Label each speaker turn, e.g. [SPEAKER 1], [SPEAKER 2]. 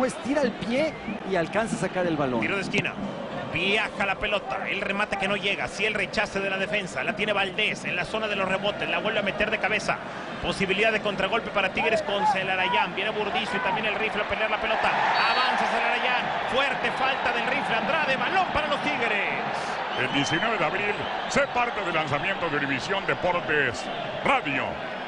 [SPEAKER 1] Pues tira el pie y alcanza a sacar el balón.
[SPEAKER 2] Tiro de esquina. Viaja la pelota, el remate que no llega, sí el rechace de la defensa, la tiene Valdés en la zona de los rebotes, la vuelve a meter de cabeza, posibilidad de contragolpe para Tigres con Celarayán, viene Burdizo y también el Rifle a pelear la pelota, avanza Celarayán, fuerte falta del Rifle Andrade, balón para los Tigres.
[SPEAKER 3] El 19 de abril, sé parte del lanzamiento de Univisión Deportes Radio.